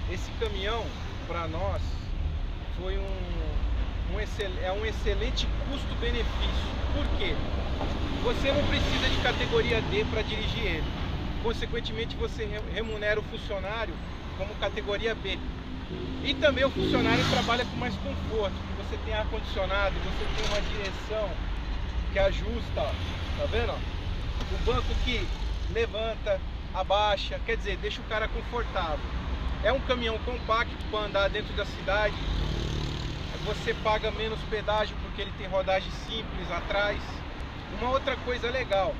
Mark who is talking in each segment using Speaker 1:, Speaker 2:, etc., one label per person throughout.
Speaker 1: Esse caminhão, para nós, foi um excelente custo-benefício. Por quê? Você não precisa de categoria D para dirigir ele. Consequentemente, você remunera o funcionário como categoria B. E também o funcionário trabalha com mais conforto, porque você tem ar-condicionado, você tem uma direção que ajusta, ó. Tá vendo? Ó? O banco que levanta, abaixa, quer dizer, deixa o cara confortável. É um caminhão compacto para andar dentro da cidade. Você paga menos pedágio porque ele tem rodagem simples atrás. Uma outra coisa legal,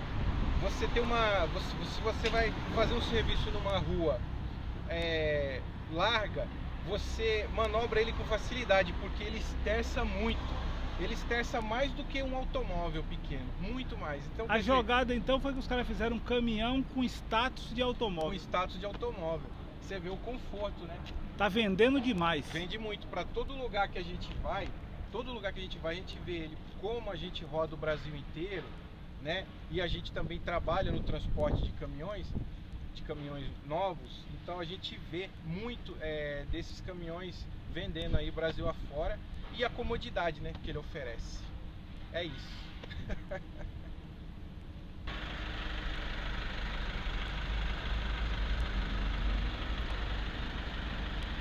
Speaker 1: se você vai fazer um serviço numa rua larga, você manobra ele com facilidade, porque ele esterça muito. Ele esterça mais do que um automóvel pequeno, muito mais. Então,
Speaker 2: a jogada então foi que os caras fizeram um caminhão com status de automóvel.
Speaker 1: Com status de automóvel. Você vê o conforto, né?
Speaker 2: Tá vendendo demais.
Speaker 1: Vende muito. Para todo lugar que a gente vai, a gente vê ele como a gente roda o Brasil inteiro, né? E a gente também trabalha no transporte de caminhões novos. Então a gente vê muito desses caminhões vendendo aí Brasil afora, e a comodidade, né, que ele oferece. É isso.